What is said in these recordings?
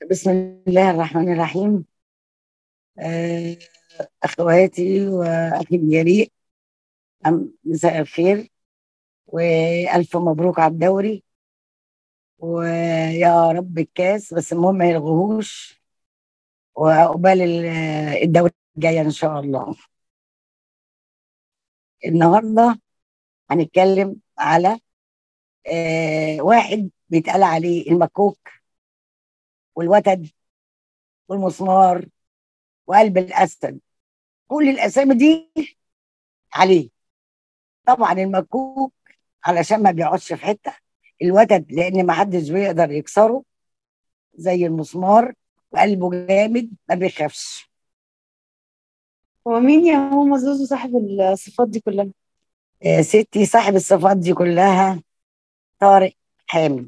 بسم الله الرحمن الرحيم. آه، أخواتي وأخي الجريء، مساء الخير وألف مبروك على الدوري، ويا رب الكاس، بس المهم ما يلغوهوش، وعقبال الدوري الجاية إن شاء الله. النهاردة هنتكلم على واحد بيتقال عليه المكوك والوتد والمسمار وقلب الأسد. كل الأسامي دي عليه. طبعا المكوك علشان ما بيقعدش في حته، الوتد لان ما حدش بيقدر يكسره زي المسمار، وقلبه جامد ما بيخافش. هو مين يا ماما زوزو صاحب الصفات دي كلها؟ ستي صاحب الصفات دي كلها طارق حامد.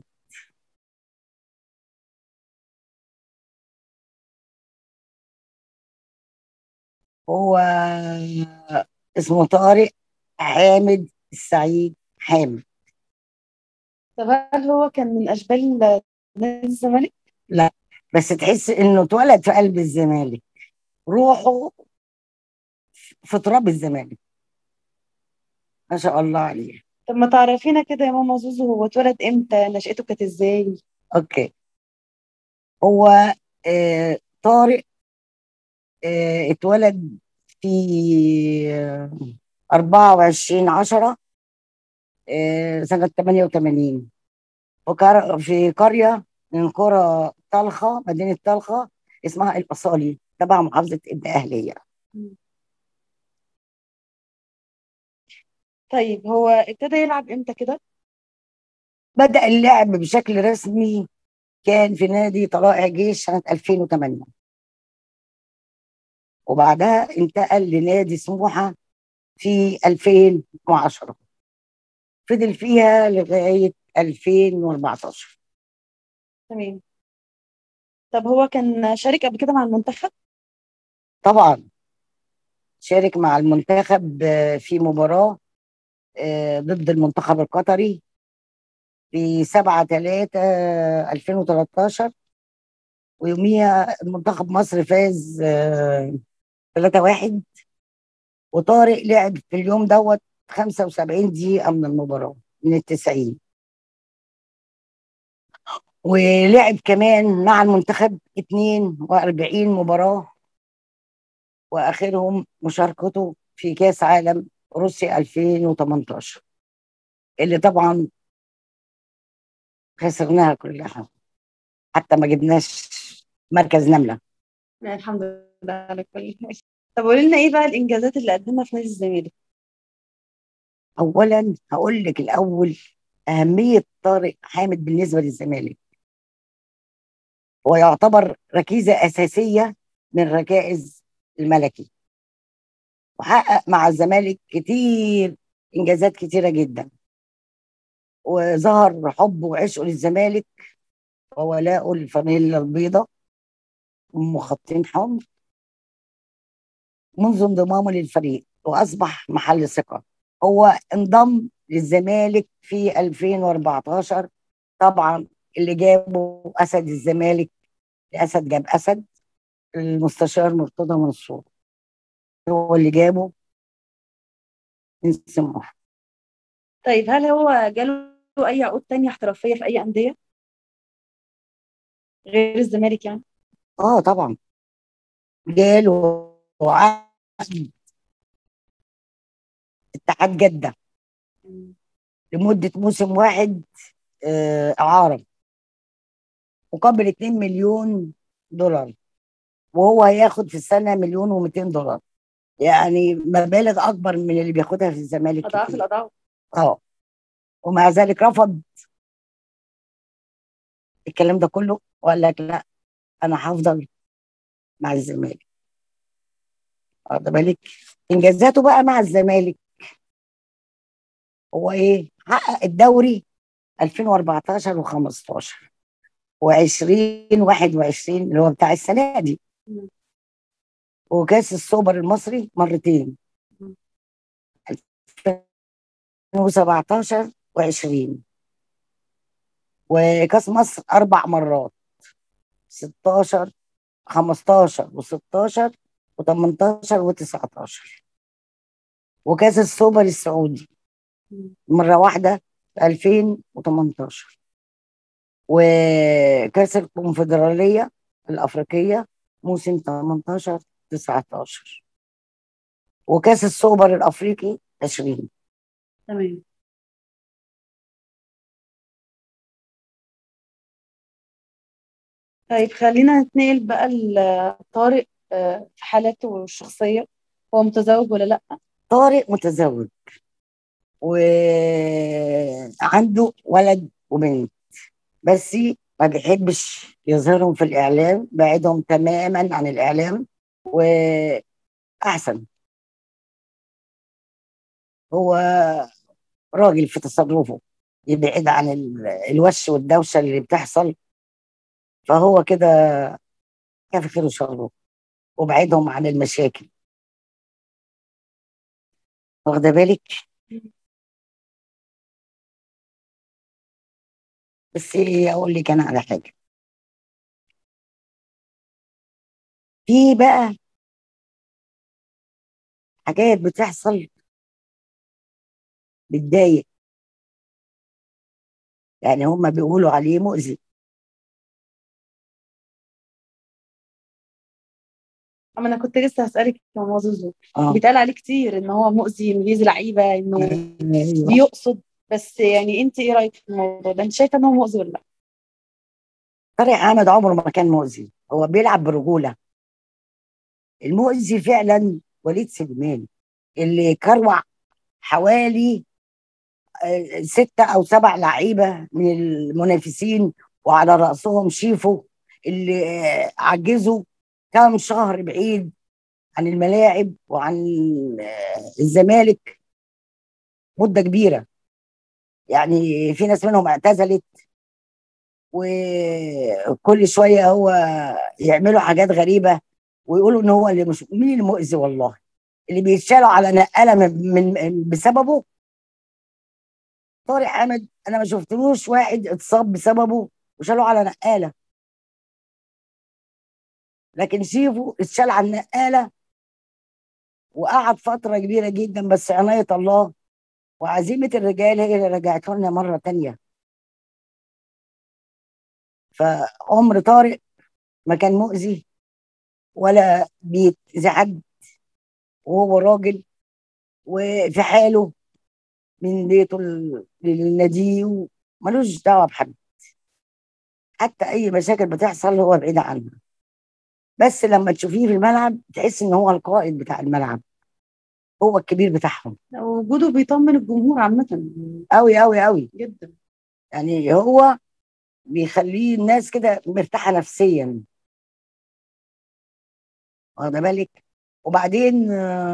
هو اسمه طارق حامد السعيد حامد. طب هل هو كان من أشبال نادي الزمالك؟ لا، بس تحس انه اتولد في قلب الزمالك، روحه في تراب الزمالك، ما شاء الله عليه. طب ما تعرفينا كده يا ماما زوزو، هو اتولد امتى؟ نشأته كانت ازاي؟ اوكي. هو طارق اتولد في 24/10 سنة 88، في قرية من قرى طلخة، مدينة طلخة، اسمها الأصالي، تبع محافظة الدقهلية. مم. طيب هو ابتدى يلعب امتى كده؟ بدأ اللعب بشكل رسمي كان في نادي طلائع جيش سنة 2008، وبعدها انتقل لنادي سموحة في 2010، فضل فيها لغاية 2014. تمام. طب هو كان شارك قبل كده مع المنتخب؟ طبعا شارك مع المنتخب في مباراة ضد المنتخب القطري في 7/3/2013، ويوميها المنتخب مصر فاز 3-1. وطارق لعب في اليوم دوت 75 دقيقة من المباراة من ال90، ولعب كمان مع المنتخب 42 مباراة، وآخرهم مشاركته في كأس عالم روسيا 2018، اللي طبعا خسرناها كلها، حتى ما جبناش مركز نملة. يعني الحمد لله على كل حال. طب قولي لنا ايه بقى الانجازات اللي قدمها في نادي الزمالك؟ أولا هقول لك الأول أهمية طارق حامد بالنسبة للزمالك. هو يعتبر ركيزة أساسية من ركائز الملكي، وحقق مع الزمالك كتير، إنجازات كتيرة جدا، وظهر حبه وعشقه للزمالك وولاؤه للفانيلا البيضاء أم خطين حمر منذ انضمامه للفريق، وأصبح محل ثقة. هو انضم للزمالك في 2014، طبعا اللي جابه أسد الزمالك، أسد جاب أسد، المستشار مرتضى منصور هو اللي جابه من سموحة. طيب هل هو جاله اي عقود تانية احترافية في اي أندية غير الزمالك يعني؟ اه طبعا جاله عقد اتحاد جدة مم. لمدة موسم واحد، إعارة، مقابل 2 مليون دولار، وهو هياخد في السنة 1,200,000 دولار، يعني مبالغ أكبر من اللي بياخدها في الزمالك أضعاف كتير. الأضعاف. اه، ومع ذلك رفض الكلام ده كله، وقال لك لا، أنا هفضل مع الزمالك. واخد بالك؟ إنجازاته بقى مع الزمالك، هو إيه؟ حقق الدوري 2014 و15 و2021 اللي هو بتاع السنة دي، مم. وكاس السوبر المصري مرتين، مم. 2017 و20، وكاس مصر 4 مرات، 16 15 و16 و18 و19. وكاس السوبر السعودي مم. مرة واحدة في 2018. وكاس الكونفدرالية الأفريقية موسم 18 19. وكاس السوبر الأفريقي 20. تمام. طيب خلينا نتنقل بقى لطارق، في حالاته الشخصية، هو متزوج ولا لأ؟ طارق متزوج وعنده ولد وبنت، بس ما بيحبش يظهرهم في الإعلام، بعيدهم تماما عن الإعلام. وأحسن هو راجل في تصرفه، يبعد عن الوش والدوشة اللي بتحصل. فهو كده كافي خير وشره، وبعدهم عن المشاكل. واخده بالك؟ بس اقول لك انا على حاجه. في بقى حاجات بتحصل بتضايق، يعني هم بيقولوا عليه مؤذي. أما أنا كنت لسه هسألك يا ماما زوزو، اه. بيتقال عليه كتير إن هو مؤذي، إنه بيأذي لعيبة، إنه ايوه. بيقصد. بس يعني أنت إيه رأيك في الموضوع ده؟ أنت شايفة إن هو مؤذي ولا لأ؟ طارق حامد عمره ما كان مؤذي، هو بيلعب برجوله. المؤذي فعلا وليد سليمان، اللي كروع حوالي 6 أو 7 لعيبة من المنافسين، وعلى رأسهم شيفو، اللي عجزوا كام شهر بعيد عن الملاعب وعن الزمالك مدة كبيرة. يعني في ناس منهم اعتزلت، وكل شوية هو يعملوا حاجات غريبة ويقولوا ان هو اللي مش مين المؤذي. والله اللي بيتشالوا على نقالة بسببه طارق حامد. انا ما شفتلوش واحد اتصاب بسببه وشالوه على نقالة، لكن شيفو اتشال على النقالة وقعد فترة كبيرة جدا. بس عناية الله وعزيمة الرجال هي اللي رجعته لنا مرة تانية. فعمر طارق ما كان مؤذي ولا بيأذي حد، وهو راجل وفي حاله من بيته للنادي، وملوش دعوة بحد. حتى أي مشاكل بتحصل هو بعيد عنها. بس لما تشوفيه في الملعب تحس إن هو القائد بتاع الملعب، هو الكبير بتاعهم. وجوده بيطمن الجمهور عامة أوي أوي أوي. جدا. يعني هو بيخليه الناس كده مرتاحة نفسيا، واخده بالك؟ وبعدين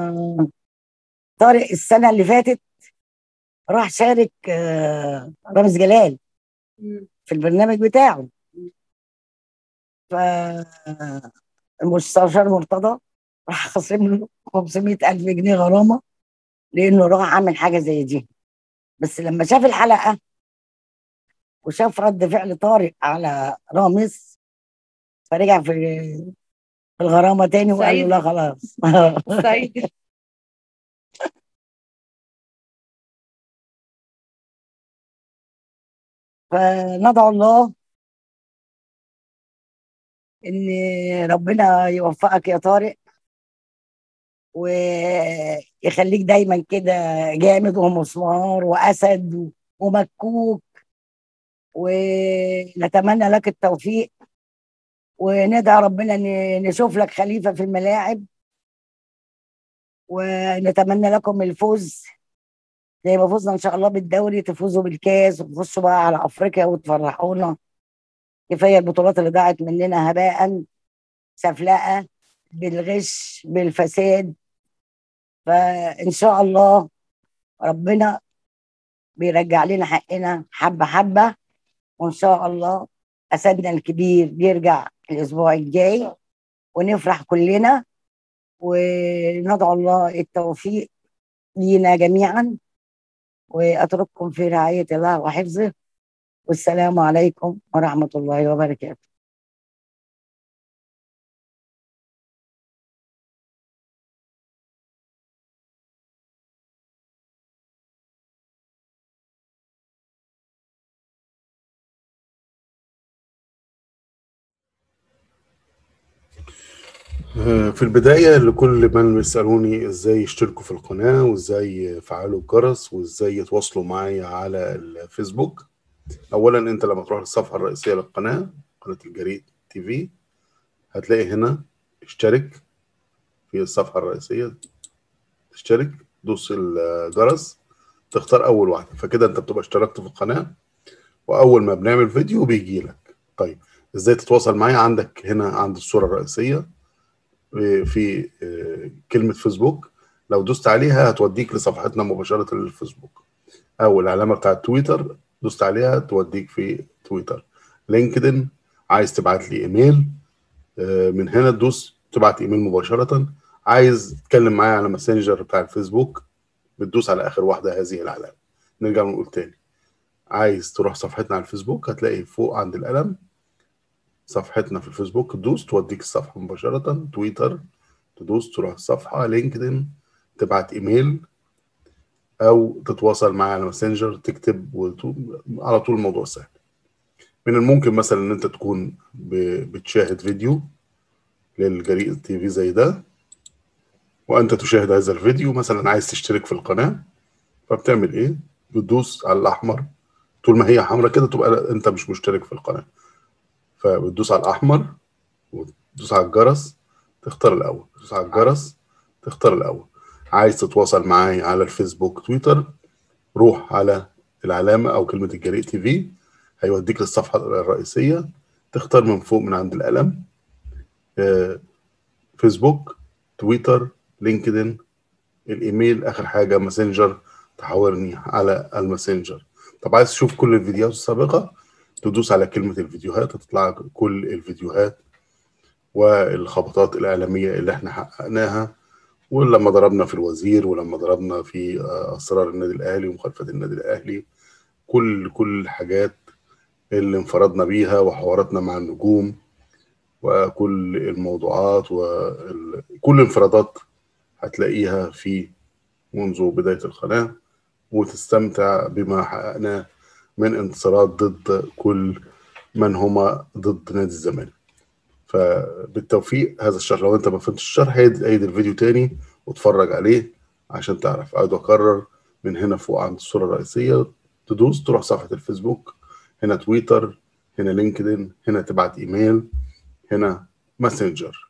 طارق السنة اللي فاتت راح شارك رامز جلال مم. في البرنامج بتاعه. فالمستشار مرتضى راح خصم له 500 ألف جنيه غرامة، لأنه راح عامل حاجة زي دي. بس لما شاف الحلقة وشاف رد فعل طارق على رامز، فرجع في الغرامة تاني وقال له لا صعيدي. خلاص. صعيدي. فندعو الله ان ربنا يوفقك يا طارق، ويخليك دايما كده جامد ومسمار واسد ومكوك. ونتمنى لك التوفيق، وندعي ربنا ان نشوف لك خليفة في الملاعب، ونتمنى لكم الفوز زي ما فزنا ان شاء الله بالدوري، تفوزوا بالكاس وتخشوا بقى على افريقيا وتفرحونا. كفايه البطولات اللي ضاعت مننا هباء سفلقه بالغش بالفساد. فان شاء الله ربنا بيرجع لنا حقنا حبه حبه، وان شاء الله اسدنا الكبير يرجع الاسبوع الجاي ونفرح كلنا، وندعو الله التوفيق لينا جميعا. واترككم في رعايه الله وحفظه، والسلام عليكم ورحمه الله وبركاته. في البداية لكل من بيسألوني ازاي يشتركوا في القناة وازاي يفعلوا الجرس وازاي يتواصلوا معايا على الفيسبوك. اولا انت لما تروح للصفحة الرئيسية للقناة، قناة الجريد تي في، هتلاقي هنا اشترك في الصفحة الرئيسية، اشترك، دوس الجرس، تختار اول واحدة، فكده انت بتبقى اشتركت في القناة واول ما بنعمل فيديو بيجي لك. طيب ازاي تتواصل معايا؟ عندك هنا عند الصورة الرئيسية في كلمة فيسبوك، لو دوست عليها هتوديك لصفحتنا مباشرة للفيسبوك، او العلامة بتاعت تويتر دوست عليها توديك في تويتر. لينكدين، عايز تبعت لي ايميل، من هنا تدوس تبعت ايميل مباشرة. عايز تتكلم معايا على ماسنجر بتاع الفيسبوك، بتدوس على اخر واحدة هذه العلامة. نرجع نقول تاني، عايز تروح صفحتنا على الفيسبوك هتلاقي فوق عند القلم صفحتنا في الفيسبوك، تدوس توديك الصفحة مباشرة. تويتر تدوس تروح الصفحة. لينكدين تبعت ايميل او تتواصل معايا على ماسنجر، تكتب على طول الموضوع سهل. من الممكن مثلا ان انت تكون بتشاهد فيديو للجريد تي في زي ده، وانت تشاهد هذا الفيديو مثلا عايز تشترك في القناة، فبتعمل ايه؟ بتدوس على الاحمر، طول ما هي حمرا كده تبقى انت مش مشترك في القناة، فبتدوس على الاحمر وتدوس على الجرس تختار الاول، تدوس على الجرس تختار الاول. عايز تتواصل معايا على الفيسبوك تويتر، روح على العلامة او كلمة الجريء تي في، هيوديك للصفحة الرئيسية، تختار من فوق من عند القلم فيسبوك، تويتر، لينكدين، الايميل، اخر حاجة ماسنجر، تحاورني على الماسنجر. طب عايز تشوف كل الفيديوهات السابقة، تدوس على كلمة الفيديوهات، هتطلع كل الفيديوهات والخبطات الإعلامية اللي احنا حققناها، ولما ضربنا في الوزير، ولما ضربنا في أسرار النادي الأهلي ومخالفة النادي الأهلي، كل الحاجات اللي انفردنا بيها وحواراتنا مع النجوم، وكل الموضوعات وكل انفرادات هتلاقيها في منذ بداية القناة، وتستمتع بما حققناه من انتصارات ضد كل من هما ضد نادي الزمالك. فبالتوفيق هذا الشرح. لو انت ما فهمتش الشرح عيد الفيديو تاني واتفرج عليه عشان تعرف. اقعد اكرر من هنا فوق عند الصورة الرئيسية، تدوس تروح صفحة الفيسبوك، هنا تويتر، هنا لينكدين، هنا تبعت ايميل، هنا ماسنجر.